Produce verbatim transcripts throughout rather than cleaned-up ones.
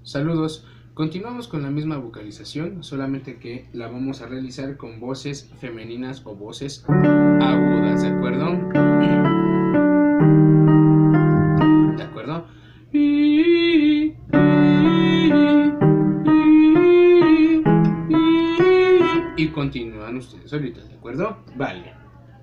Saludos. Continuamos con la misma vocalización, solamente que la vamos a realizar con voces femeninas o voces agudas, ¿de acuerdo? ¿De acuerdo? Y continúan ustedes solitos, ¿de acuerdo? Vale.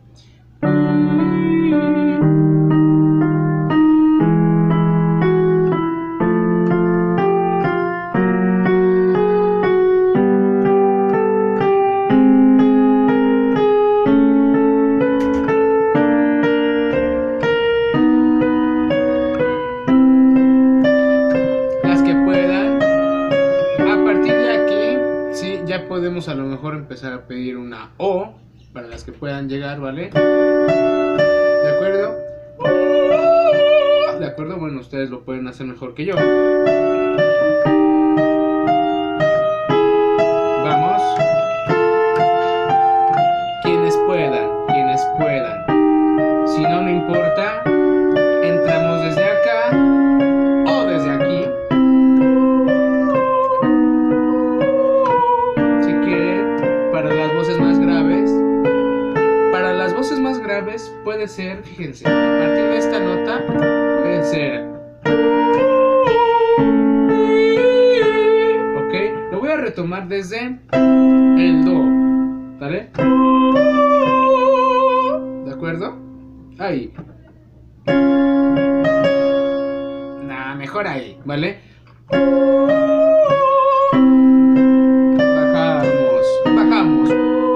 Podemos a lo mejor empezar a pedir una O para las que puedan llegar, ¿vale? ¿De acuerdo? ¿De acuerdo? Bueno, ustedes lo pueden hacer mejor que yo. Vamos. Quienes puedan, quienes puedan. Si no, no importa. Entramos desde acá o desde aquí. Puede ser, fíjense, a partir de esta nota puede ser, ok, lo voy a retomar desde el do, ¿vale? ¿De acuerdo? Ahí. Nah, mejor ahí, ¿vale? Bajamos, bajamos.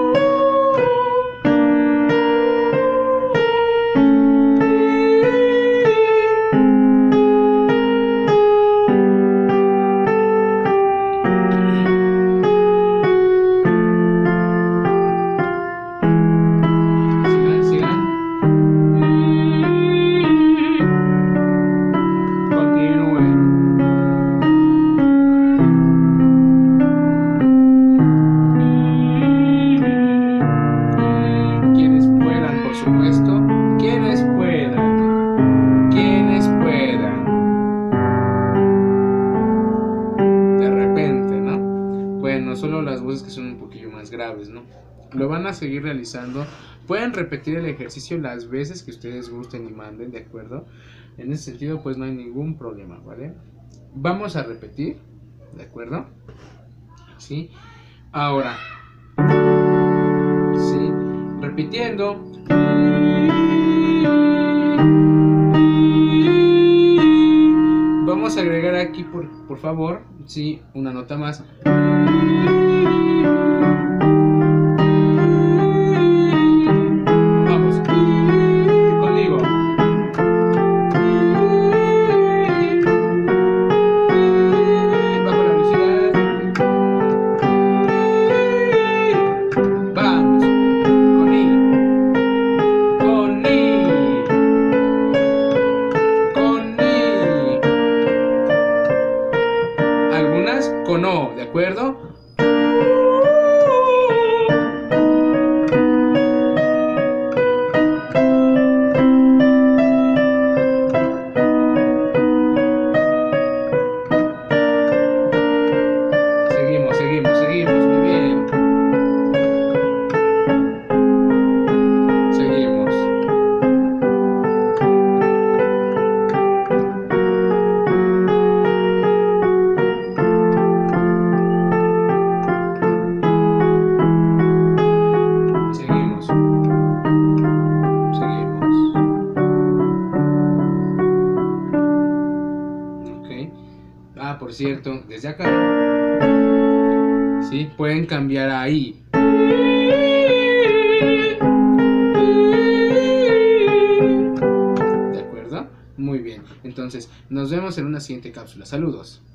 Solo las voces que son un poquillo más graves, ¿no? Lo van a seguir realizando. Pueden repetir el ejercicio las veces que ustedes gusten y manden, ¿de acuerdo? En ese sentido, pues no hay ningún problema, ¿vale? Vamos a repetir, ¿de acuerdo? ¿Sí? Ahora, ¿sí? Repitiendo. Vamos a agregar aquí, por, por favor, sí, una nota más. Vamos, conmigo. Bajo la velocidad. Vamos, con I. Con I. Con I. Algunas con O, ¿de acuerdo? Seguimos, seguimos, seguimos, muy bien. Seguimos. Ah, por cierto, desde acá, ¿sí? Pueden cambiar ahí. ¿De acuerdo? Muy bien. Entonces, nos vemos en una siguiente cápsula. Saludos.